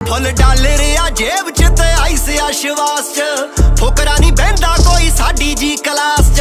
full dollar आ जेब च ते आइस आ श्वास च, फुकरा नहीं बहंदा कोई साडी जी क्लास